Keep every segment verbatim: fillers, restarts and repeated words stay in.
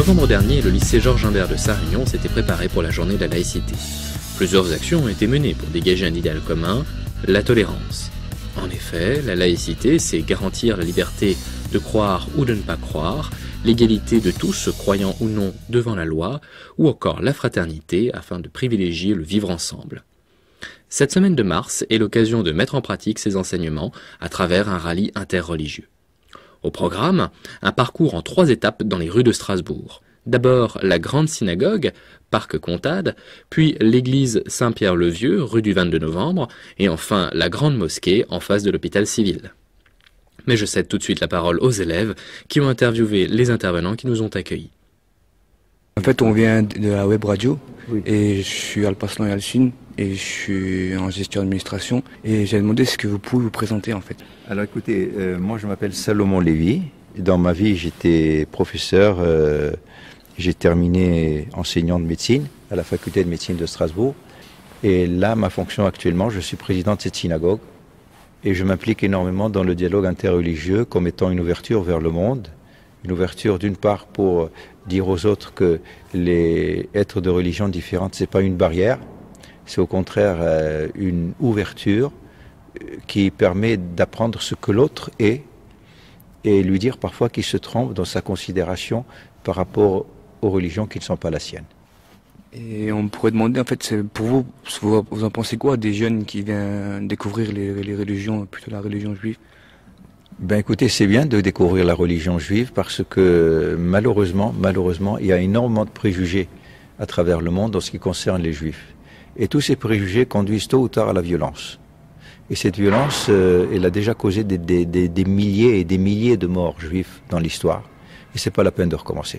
novembre dernier, le lycée Georges Imbert de Sarre-Union s'était préparé pour la journée de la laïcité. Plusieurs actions ont été menées pour dégager un idéal commun, la tolérance. En effet, la laïcité, c'est garantir la liberté de croire ou de ne pas croire, l'égalité de tous, croyant ou non, devant la loi, ou encore la fraternité, afin de privilégier le vivre ensemble. Cette semaine de mars est l'occasion de mettre en pratique ces enseignements à travers un rallye interreligieux. Au programme, un parcours en trois étapes dans les rues de Strasbourg. D'abord la grande synagogue, parc Comtade, puis l'église Saint-Pierre-le-Vieux, rue du vingt-deux novembre, et enfin la grande mosquée en face de l'hôpital civil. Mais je cède tout de suite la parole aux élèves qui ont interviewé les intervenants qui nous ont accueillis. En fait, on vient de la web radio, oui. Et je suis Alpaslan Yalchin et je suis en gestion d'administration. Et j'ai demandé ce que vous pouvez vous présenter en fait. Alors écoutez, euh, moi je m'appelle Salomon Lévy. Dans ma vie, j'étais professeur. Euh, j'ai terminé enseignant de médecine à la faculté de médecine de Strasbourg. Et là, ma fonction actuellement, je suis président de cette synagogue. Et je m'implique énormément dans le dialogue interreligieux comme étant une ouverture vers le monde. Une ouverture d'une part pour dire aux autres que les êtres de religions différentes, c'est pas une barrière. C'est au contraire euh, une ouverture qui permet d'apprendre ce que l'autre est et lui dire parfois qu'il se trompe dans sa considération par rapport aux religions qui ne sont pas la sienne. Et on pourrait demander, en fait, pour vous, vous en pensez quoi des jeunes qui viennent découvrir les, les religions, plutôt la religion juive? Ben écoutez, c'est bien de découvrir la religion juive parce que malheureusement, malheureusement, il y a énormément de préjugés à travers le monde en ce qui concerne les juifs. Et tous ces préjugés conduisent tôt ou tard à la violence. Et cette violence, euh, elle a déjà causé des, des, des, des milliers et des milliers de morts juifs dans l'histoire. Et c'est pas la peine de recommencer.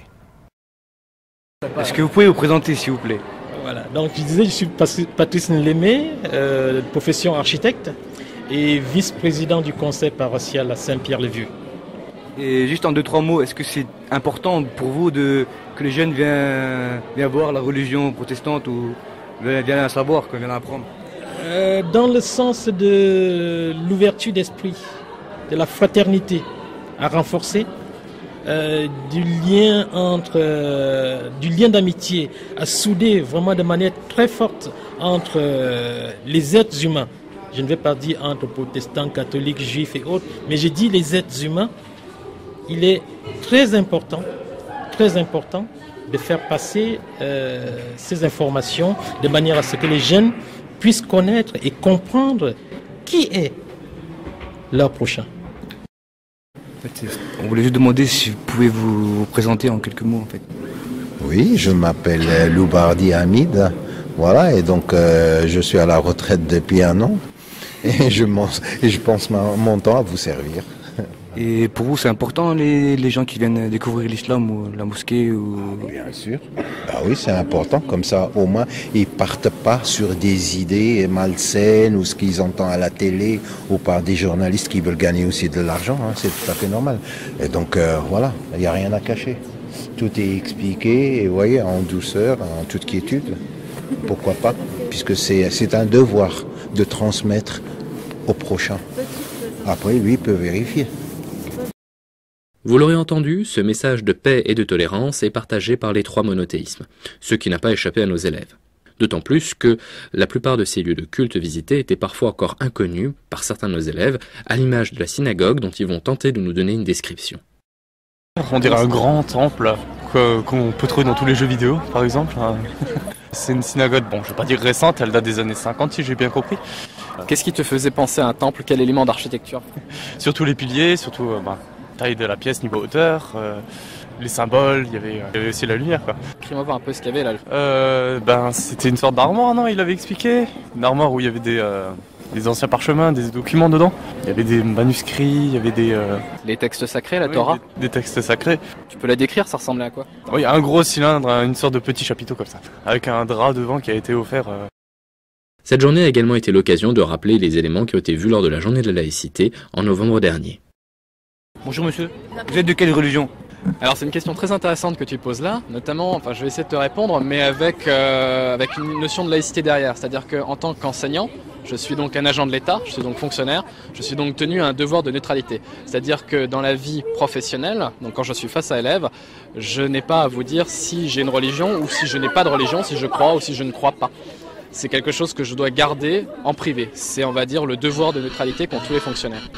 Est-ce que vous pouvez vous présenter, s'il vous plaît? Voilà, donc je disais, je suis Patrice Nlémé, euh, profession architecte et vice-président du conseil paroissial à Saint-Pierre-le-Vieux. Et juste en deux, trois mots, est-ce que c'est important pour vous de, que les jeunes viennent, viennent voir la religion protestante ou viennent la savoir, qu'on vient apprendre? euh, Dans le sens de l'ouverture d'esprit, de la fraternité à renforcer, euh, du lien entre, euh, du lien d'amitié à souder vraiment de manière très forte entre euh, les êtres humains. Je ne vais pas dire entre protestants, catholiques, juifs et autres, mais je dis les êtres humains. Il est très important, très important de faire passer euh, ces informations de manière à ce que les jeunes puissent connaître et comprendre qui est leur prochain. En fait, on voulait juste demander si vous pouvez vous présenter en quelques mots en fait. Oui, je m'appelle Loubardi Hamid, voilà, et donc euh, je suis à la retraite depuis un an. Et je, et je pense ma, mon temps à vous servir. Et pour vous, c'est important les, les gens qui viennent découvrir l'islam ou la mosquée ou... Bien sûr. Bah oui, c'est important. Comme ça, au moins, ils partent pas sur des idées malsaines ou ce qu'ils entendent à la télé ou par des journalistes qui veulent gagner aussi de l'argent. Hein, c'est tout à fait normal. Et donc, euh, voilà, il n'y a rien à cacher. Tout est expliqué, et vous voyez, en douceur, en toute quiétude. Pourquoi pas? Puisque c'est, c'est un devoir de transmettre au prochain. Après, lui peut vérifier. Vous l'aurez entendu, ce message de paix et de tolérance est partagé par les trois monothéismes, ce qui n'a pas échappé à nos élèves. D'autant plus que la plupart de ces lieux de culte visités étaient parfois encore inconnus par certains de nos élèves, à l'image de la synagogue dont ils vont tenter de nous donner une description. On dirait un grand temple qu'on peut trouver dans tous les jeux vidéo, par exemple. C'est une synagogue, bon, je ne vais pas dire récente, elle date des années cinquante, si j'ai bien compris. Qu'est-ce qui te faisait penser à un temple? Quel élément d'architecture? Surtout les piliers, surtout euh, bah, taille de la pièce, niveau hauteur, euh, les symboles, il y avait, euh, il y avait aussi la lumière, quoi. Décris-moi voir un peu ce qu'il y avait là. Euh, ben, c'était une sorte d'armoire, non? Il avait expliqué. Une armoire où il y avait des, euh, des anciens parchemins, des documents dedans. Il y avait des manuscrits, il y avait des... Euh... Les textes sacrés, la oui, Torah? des, des textes sacrés. Tu peux la décrire, ça ressemblait à quoi? Oui, un gros cylindre, une sorte de petit chapiteau comme ça, avec un drap devant qui a été offert... Euh... Cette journée a également été l'occasion de rappeler les éléments qui ont été vus lors de la journée de la laïcité en novembre dernier. Bonjour monsieur, vous êtes de quelle religion? Alors c'est une question très intéressante que tu poses là, notamment, enfin je vais essayer de te répondre, mais avec, euh, avec une notion de laïcité derrière. C'est-à-dire qu'en tant qu'enseignant, Je suis donc un agent de l'État, je suis donc fonctionnaire, je suis donc tenu à un devoir de neutralité. C'est-à-dire que dans la vie professionnelle, donc quand je suis face à élèves, je n'ai pas à vous dire si j'ai une religion ou si je n'ai pas de religion, si je crois ou si je ne crois pas. C'est quelque chose que je dois garder en privé. C'est, on va dire, le devoir de neutralité qu'ont tous les fonctionnaires.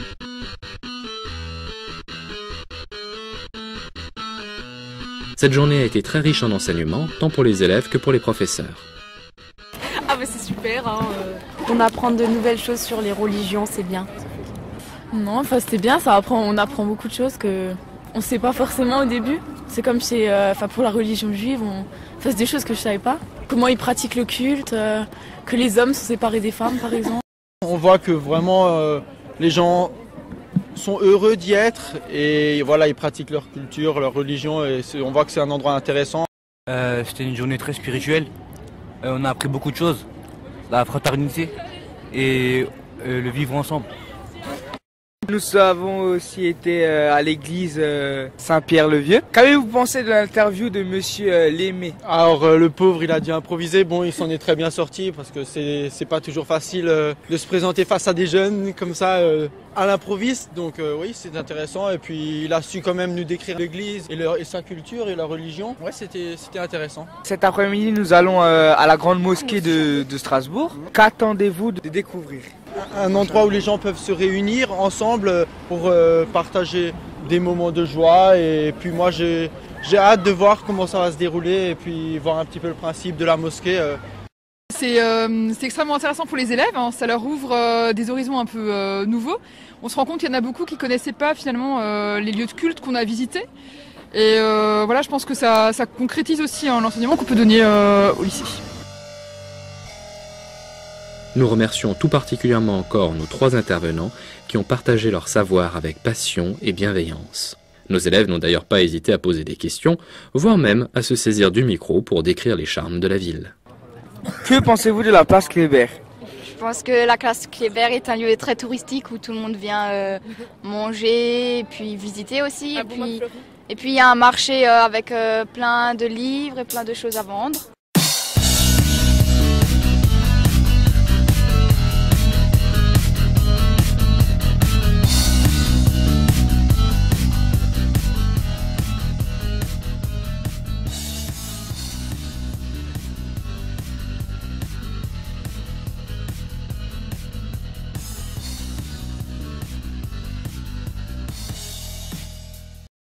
Cette journée a été très riche en enseignements, tant pour les élèves que pour les professeurs. Ah bah c'est super, hein, euh... on apprend de nouvelles choses sur les religions, c'est bien. Non, enfin c'était bien, ça apprend, on apprend beaucoup de choses que on sait pas forcément au début. C'est comme chez, euh, enfin pour la religion juive, on fait des choses que je savais pas. Comment ils pratiquent le culte, euh, que les hommes sont séparés des femmes par exemple. On voit que vraiment euh, les gens sont heureux d'y être et voilà, ils pratiquent leur culture, leur religion et on voit que c'est un endroit intéressant. Euh, C'était une journée très spirituelle. Euh, on a appris beaucoup de choses, la fraternité et euh, le vivre ensemble. Nous avons aussi été euh, à l'église euh, Saint-Pierre-le-Vieux. Qu'avez-vous pensé de l'interview de monsieur euh, Lémé? Alors euh, le pauvre, il a dû improviser. Bon, il s'en est très bien sorti parce que c'est c'est pas toujours facile euh, de se présenter face à des jeunes comme ça euh, à l'improviste. Donc euh, oui, c'est intéressant. Et puis il a su quand même nous décrire l'église et, leur, et sa culture et la religion. Ouais, c'était c'était intéressant. Cet après-midi, nous allons euh, à la grande mosquée de, de Strasbourg. Qu'attendez-vous de découvrir? Un endroit où les gens peuvent se réunir ensemble pour euh, partager des moments de joie et puis moi j'ai j'ai hâte de voir comment ça va se dérouler et puis voir un petit peu le principe de la mosquée. Euh. C'est euh, extrêmement intéressant pour les élèves, hein. Ça leur ouvre euh, des horizons un peu euh, nouveaux. On se rend compte qu'il y en a beaucoup qui ne connaissaient pas finalement euh, les lieux de culte qu'on a visités. Et euh, voilà, je pense que ça, ça concrétise aussi hein, l'enseignement qu'on peut donner euh, au lycée. Nous remercions tout particulièrement encore nos trois intervenants qui ont partagé leur savoir avec passion et bienveillance. Nos élèves n'ont d'ailleurs pas hésité à poser des questions, voire même à se saisir du micro pour décrire les charmes de la ville. Que pensez-vous de la place Kléber? Je pense que la place Kléber est un lieu très touristique où tout le monde vient euh, manger et puis visiter aussi. Et puis, et puis il y a un marché euh, avec euh, plein de livres et plein de choses à vendre.